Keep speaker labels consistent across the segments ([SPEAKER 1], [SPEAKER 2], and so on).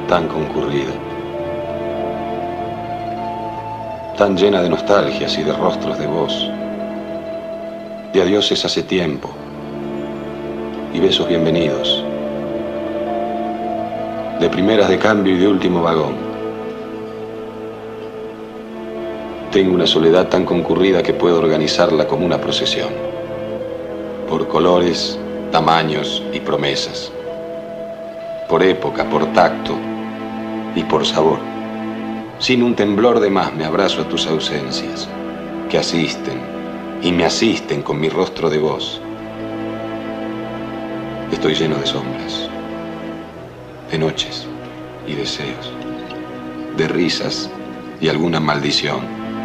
[SPEAKER 1] tan concurrida, tan llena de nostalgias y de rostros de voz, de adioses hace tiempo y besos bienvenidos, de primeras de cambio y de último vagón. Tengo una soledad tan concurrida que puedo organizarla como una procesión, por colores, tamaños y promesas, por época, por tacto y por sabor. Sin un temblor de más me abrazo a tus ausencias, que asisten y me asisten con mi rostro de voz. Estoy lleno de sombras, de noches y deseos, de risas y alguna maldición.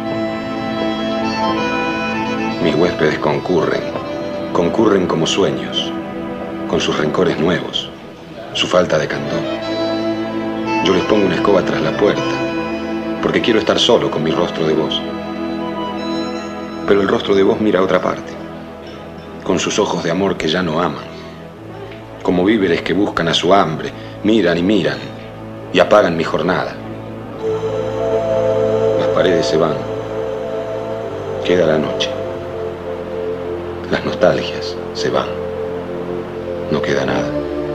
[SPEAKER 1] Mis huéspedes concurren como sueños, con sus rencores nuevos, su falta de candor. Yo les pongo una escoba tras la puerta, porque quiero estar solo con mi rostro de voz. Pero el rostro de voz mira a otra parte, con sus ojos de amor que ya no aman, como víveres que buscan a su hambre, miran y apagan mi jornada. Las paredes se van, queda la noche. Las nostalgias se van, no queda nada.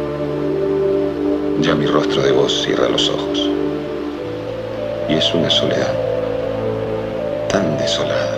[SPEAKER 1] Ya mi rostro de voz cierra los ojos. Y es una soledad tan desolada.